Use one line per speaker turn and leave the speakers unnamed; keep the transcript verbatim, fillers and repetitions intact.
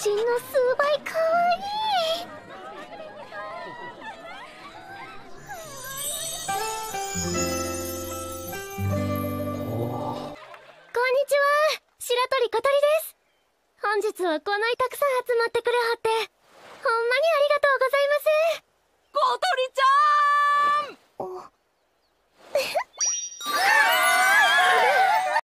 真の数倍かわいい。こんにちは、白鳥小鳥です。本日はこないたくさん集まってくれはってほんまにありがとうございます。